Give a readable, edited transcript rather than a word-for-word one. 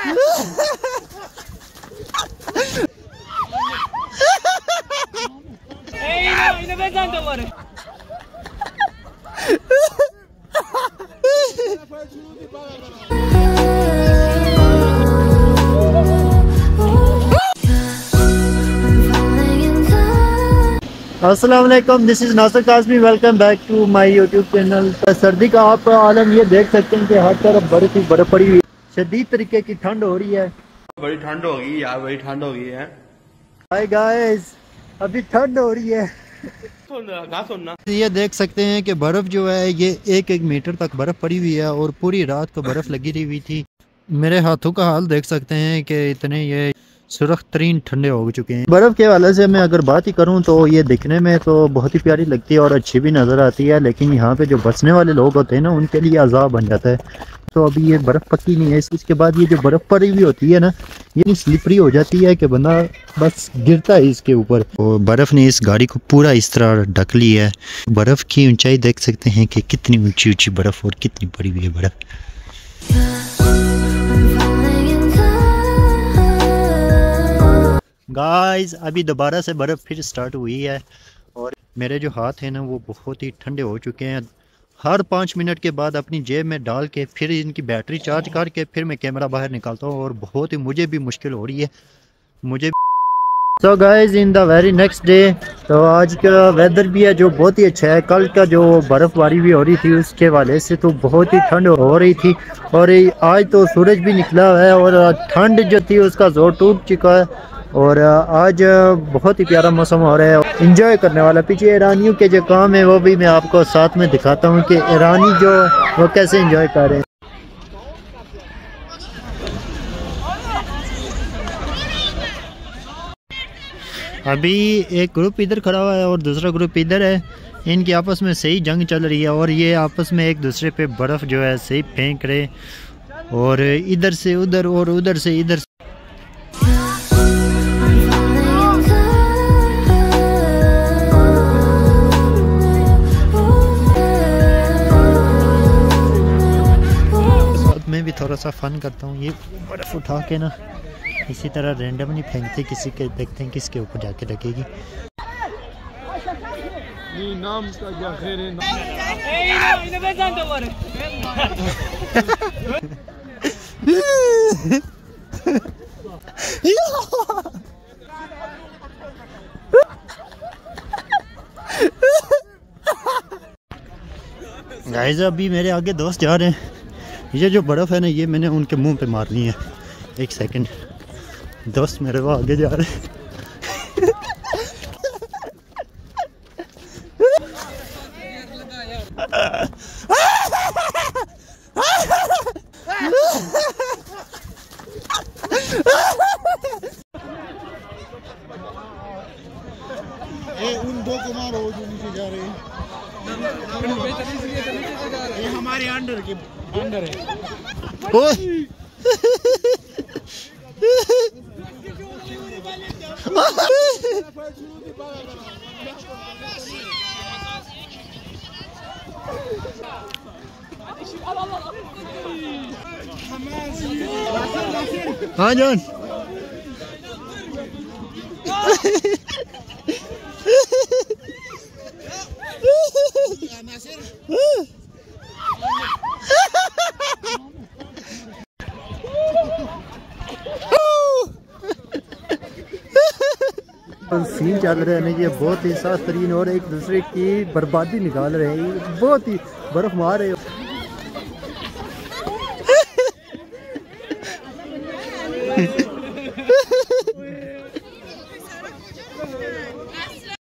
अस्सलाम वालेकुम, this is Nasir Kazmi. Welcome back to my YouTube channel. सर्दी का आप आलम ये देख सकते हैं कि हर तरफ बर्फ ही बर्फ पड़ी हुई, शदीद तरीके की ठंड हो रही है। बड़ी ठंड हो गई यार, बड़ी ठंड हो गई है। हाय गाइस, अभी ठंड हो रही है। सुनना ये देख सकते हैं कि बर्फ जो है ये 1-1 मीटर तक बर्फ पड़ी हुई है और पूरी रात को बर्फ लगी रही हुई थी। मेरे हाथों का हाल देख सकते हैं कि इतने ये सुरख तरीन ठंडे हो चुके हैं। बर्फ़ के हवाले से मैं अगर बात ही करूं तो ये दिखने में तो बहुत ही प्यारी लगती है और अच्छी भी नज़र आती है, लेकिन यहाँ पे जो बसने वाले लोग होते हैं ना, उनके लिए अज़ाब बन जाता है। तो अभी ये बर्फ़ पक्की नहीं है, इसके बाद ये जो बर्फ़ पड़ी हुई होती है ना, ये स्लिपरी हो जाती है कि बंदा बस गिरता है इसके ऊपर। और बर्फ़ ने इस गाड़ी को पूरा इस तरह ढक लिया है। बर्फ़ की ऊंचाई देख सकते हैं कि कितनी ऊंची ऊंची बर्फ़ और कितनी बड़ी हुई है बर्फ़। गाइस अभी दोबारा से बर्फ़ फिर स्टार्ट हुई है और मेरे जो हाथ हैं ना वो बहुत ही ठंडे हो चुके हैं। हर 5 मिनट के बाद अपनी जेब में डाल के फिर इनकी बैटरी चार्ज करके फिर मैं कैमरा बाहर निकालता हूँ और बहुत ही मुझे भी मुश्किल हो रही है मुझे। So guys in the very next day, तो आज का वेदर भी है जो बहुत ही अच्छा है। कल का जो बर्फ़बारी भी हो रही थी उसके वाले से तो बहुत ही ठंड हो रही थी और आज तो सूरज भी निकला है और ठंड जो थी उसका जोर टूट चुका है और आज बहुत ही प्यारा मौसम हो रहा है, एंजॉय करने वाला। पीछे ईरानियों के जो काम है वो भी मैं आपको साथ में दिखाता हूँ कि ईरानी जो वो कैसे एंजॉय कर रहे हैं। अभी एक ग्रुप इधर खड़ा हुआ है और दूसरा ग्रुप इधर है। इनकी आपस में सही जंग चल रही है और ये आपस में एक दूसरे पे बर्फ़ जो है सही फेंक रहे और इधर से उधर और उधर से इधर। मैं भी थोड़ा सा फन करता हूँ, ये बर्फ़ उठा के ना इसी तरह रैंडमली फेंकते, किसी के देखते हैं किसके ऊपर जाके लगेगी। नाम का क्या खैर गाइस अभी मेरे आगे दोस्त जा रहे हैं। ये जो बर्फ़ है ना ये मैंने उनके मुंह पे मारनी है। एक सेकंड, दोस्त मेरे वो आगे जा रहे हैं। उन दो को मारो जो नीचे जा रहे हैं। ये हमारे अंडर के अंडर है। हाँ जान सीन चल रहे हैं ना, ये बहुत ही साफ तरीन और एक दूसरे की बर्बादी निकाल रहे हैं, बहुत ही बर्फ मार रहे हो।